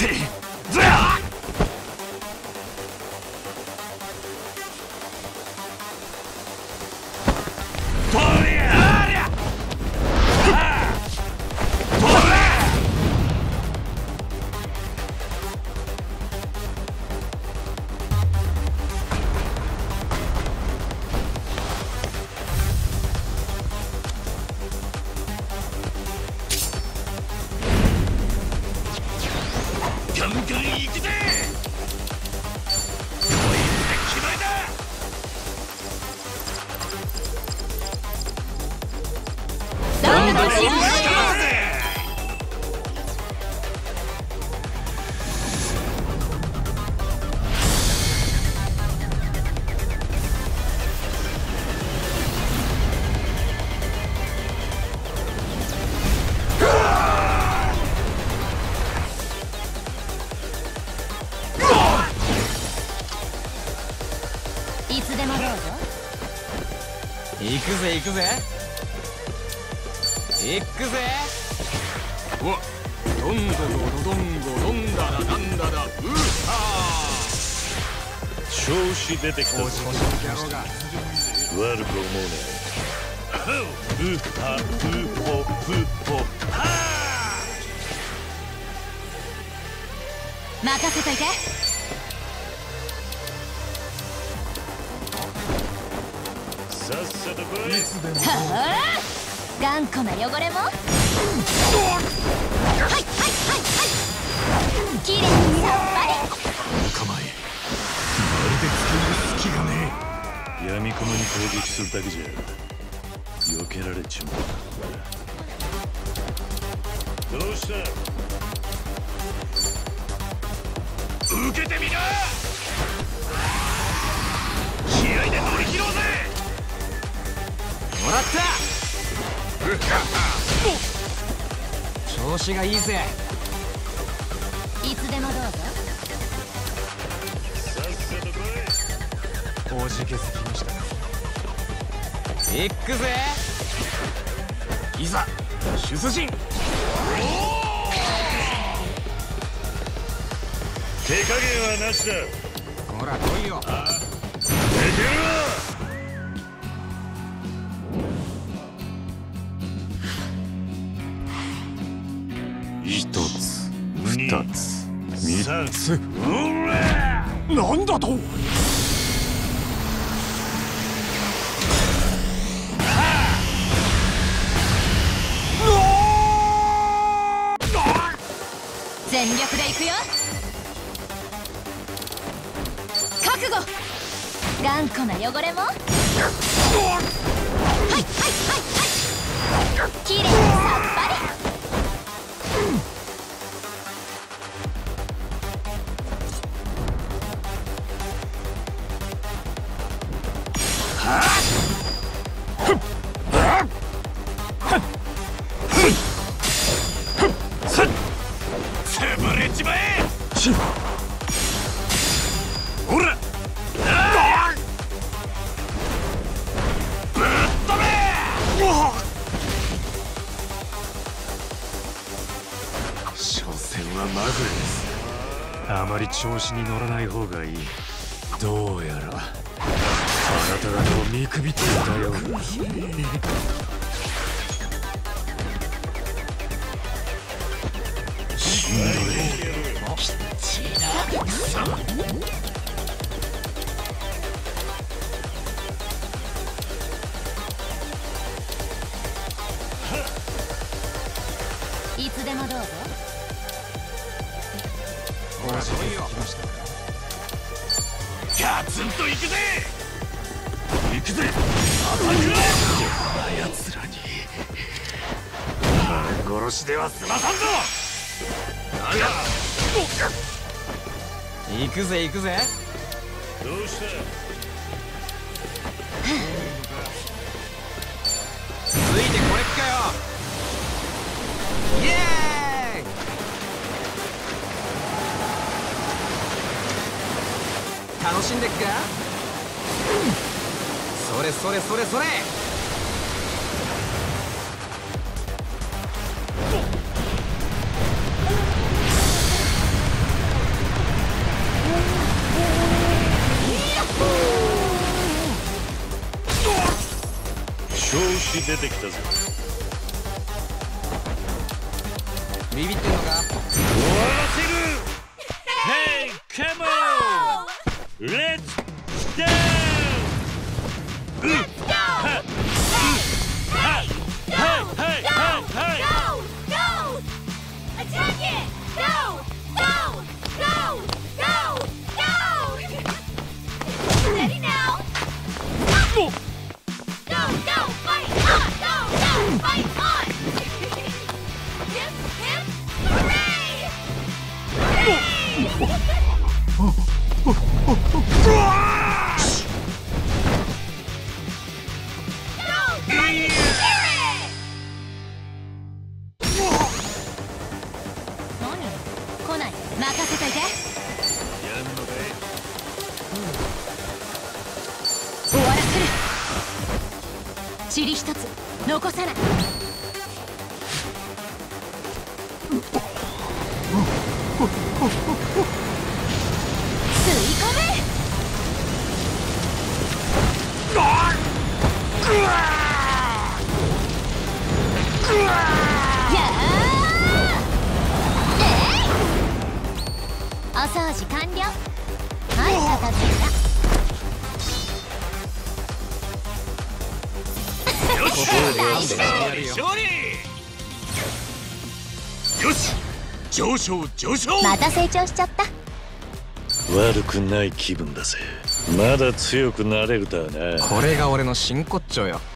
ガンガン行くぜ。 いつでもどうぞ。 行くぜ行くぜ行くぜ。わっどんどどどんごどんだらなんだらうは調子出てきたぞ。悪く思うな。うはうほふほは任せといて。 さっさと来い。 はあ、頑固な汚れもはいはいはいはい、きれいにさっぱり。 構えまるでつけ入る隙がねえ。闇雲に攻撃するだけじゃ避けられちまう。どうした。受けてみな。気合で乗り切ろうぜ。 もらった。調子がいいぜ。 いつでもどうぞ。 さっさと来い。 おじけすきました。行くぜ。いざ出陣。 手加減はなしだ。 ほら来いよ。 出てるわ。 一つ二つ三つ。 なんだと。 全力で行くよ。覚悟。頑固な汚れもはいはいはいはい、きれいにさっぱり。 潰れちまえ。ほらぶっ飛べ。所詮はまぐれです。あまり調子に乗らない方がいい。どうやらあなた方を見くびっていたようだ。しんどい。きっちりだ。 いつでもどうぞ。 ほら来いよ。 ガツンと行くぜ。行くぜ。アタック。こんな奴らに腹殺しでは済まさんぞ。 行くぜ行くぜ。 どうした。 ついてこれっかよ。イエーイ。楽しんでっか。それそれそれそれ。 調子出てきたぞ。 ビビってんのか。 終わらせる。Hey, come on! Let's go! Let's go! Hey! Hey! Hey! Hey! Go! Go! Attack it! Go! Go! Go! Go! Go! Steady now! Go! Go! Fight on! Go! Go! Fight on! Hip! Hip! Hooray! Hooray! 何？来ない。任せといて。 やんのかい。 終わらせる。塵一つ残さない。吸い込め。やー。お掃除完了。はい、片付いた。 勝利。よし、上昇上昇。 また成長しちゃった。 悪くない気分だぜ。まだ強くなれるだな。 これが俺の真骨頂よ。